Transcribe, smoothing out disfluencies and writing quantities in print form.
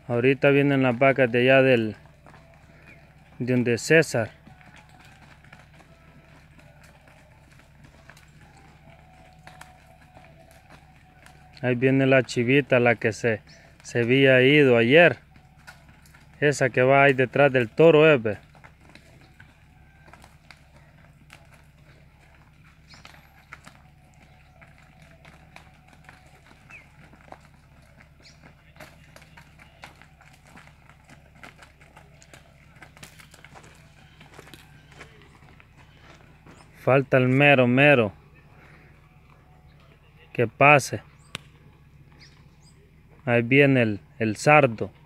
Ahorita vienen las vacas de allá de donde César. Ahí viene la chivita, la que se había ido ayer. Esa que va ahí detrás del toro, ve. Falta el mero que pase. Ahí viene el sardo.